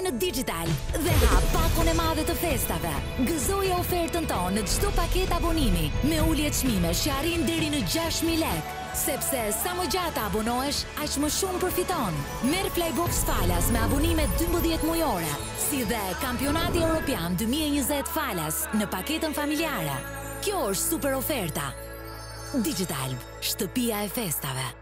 në Digital dhe hap pakun e madhe të festave. Gëzoje ofertën tonë në çdo paketë abonimi me ulje çmimesh që arrin deri në 6.000 lekë. Sepse sa më gjatë abonohesh, aq më shumë përfiton. Merr Playbox Falas me abonime 12 mujore, si dhe Kampionati Evropian 2020 Falas në paketën familjare. Kjo është super oferta. Digital, shtëpia e festave.